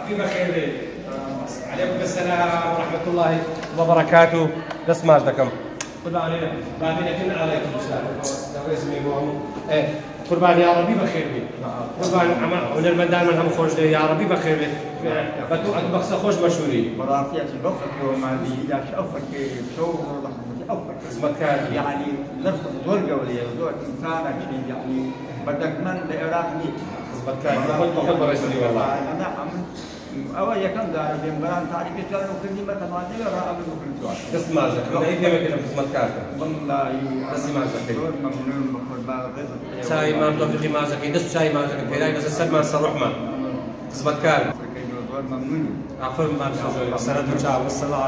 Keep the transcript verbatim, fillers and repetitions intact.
بخير. عليكم السلام ورحمة الله وبركاته. بس ما دكم قربان هنا بعدين كنا عليكم السلام. لو اسمي مو ايه قربان يا ربي بخير بي قربان عم ونرمن دائما هم خوش يا ربي بخير بي بتو عند بخس خوش مشهوري مرافيا البخت وما دي لا شوفك شو أوفك مكان يعني نرفض ورقة ولا يوضوع إنسانك شيء يعني بدك من العراقي مكان كنت بحب رسولي والله أنا عم أول يكمل دار بيمبران تعرف كذا وكلمة ما تقدر أقول كل سؤال بس ما جاك ما هي كلمة كده بس مكان والله بس ما جاك ممنون بقربان شاي ما توفيقي ما جاك بس شاي ما جاك هاي بس السلمان صروح ما بس مكان ممنون عفوا ما بسوي السلام عليكم.